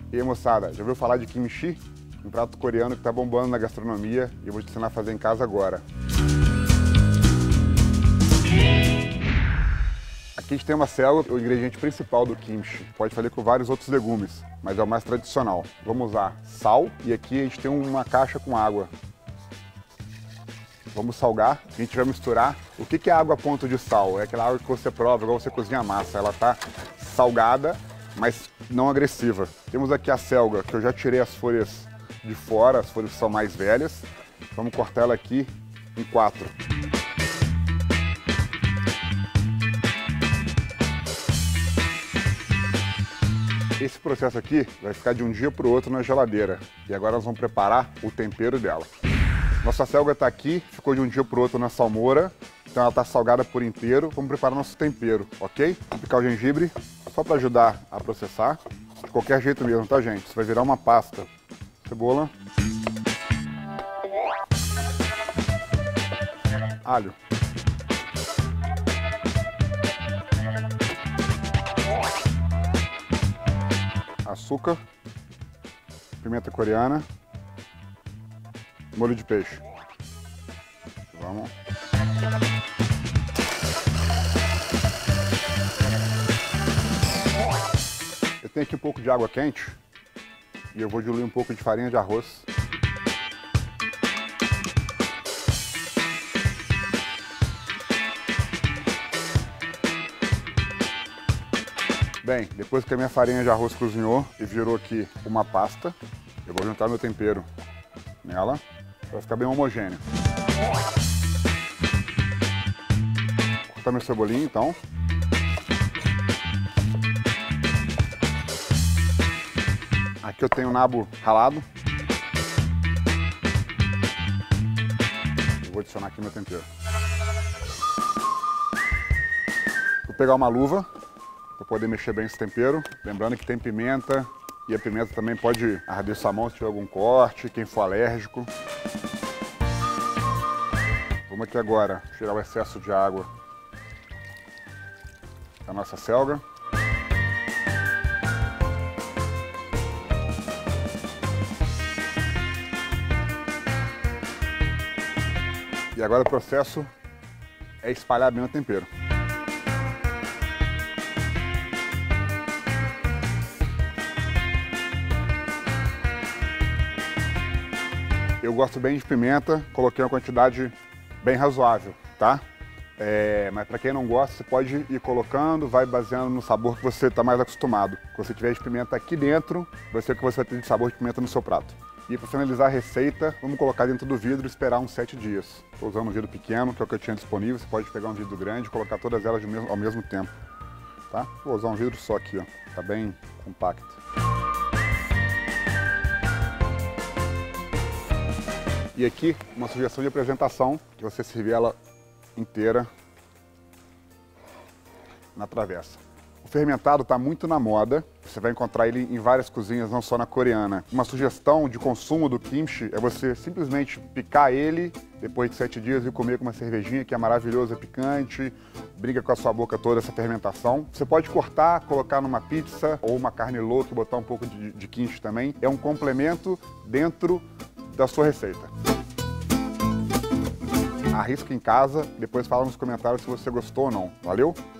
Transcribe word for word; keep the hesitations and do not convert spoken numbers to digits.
E aí, moçada, já ouviu falar de kimchi? Um prato coreano que está bombando na gastronomia e eu vou te ensinar a fazer em casa agora. Aqui a gente tem uma selga, o ingrediente principal do kimchi. Pode fazer com vários outros legumes, mas é o mais tradicional. Vamos usar sal e aqui a gente tem uma caixa com água. Vamos salgar, a gente vai misturar. O que é água a ponto de sal? É aquela água que você prova, igual você cozinha a massa. Ela está salgada, mas não agressiva. Temos aqui a selga, que eu já tirei as folhas de fora, as folhas são mais velhas. Vamos cortar ela aqui em quatro. Esse processo aqui vai ficar de um dia para o outro na geladeira. E agora nós vamos preparar o tempero dela. Nossa selga está aqui, ficou de um dia para o outro na salmoura. Então ela está salgada por inteiro. Vamos preparar nosso tempero, ok? Vou picar o gengibre só para ajudar a processar. De qualquer jeito mesmo, tá, gente? Isso vai virar uma pasta. Cebola. Alho. Açúcar, pimenta coreana, molho de peixe. Vamos. Eu tenho aqui um pouco de água quente e eu vou diluir um pouco de farinha de arroz. Bem, depois que a minha farinha de arroz cozinhou e virou aqui uma pasta, eu vou juntar meu tempero nela para ficar bem homogêneo. Vou cortar meu cebolinho então. Aqui eu tenho o nabo ralado. Eu vou adicionar aqui meu tempero. Vou pegar uma luva para poder mexer bem esse tempero. Lembrando que tem pimenta e a pimenta também pode arder sua mão se tiver algum corte, quem for alérgico. Vamos aqui agora tirar o excesso de água da nossa selga. E agora o processo é espalhar bem o tempero. Eu gosto bem de pimenta, coloquei uma quantidade bem razoável, tá? É, mas para quem não gosta, você pode ir colocando, vai baseando no sabor que você está mais acostumado. Quando você tiver de pimenta aqui dentro, vai ser o que você vai ter de sabor de pimenta no seu prato. E para finalizar a receita, vamos colocar dentro do vidro e esperar uns sete dias. Estou usando um vidro pequeno, que é o que eu tinha disponível. Você pode pegar um vidro grande e colocar todas elas ao mesmo tempo, tá? Vou usar um vidro só aqui, ó. Tá bem compacto. E aqui, uma sugestão de apresentação, que você servir ela inteira na travessa. O fermentado está muito na moda, você vai encontrar ele em várias cozinhas, não só na coreana. Uma sugestão de consumo do kimchi é você simplesmente picar ele depois de sete dias e comer com uma cervejinha, que é maravilhoso, é picante, briga com a sua boca toda essa fermentação. Você pode cortar, colocar numa pizza ou uma carne louca e botar um pouco de, de kimchi também. É um complemento dentro da sua receita. Arrisca em casa, depois fala nos comentários se você gostou ou não. Valeu?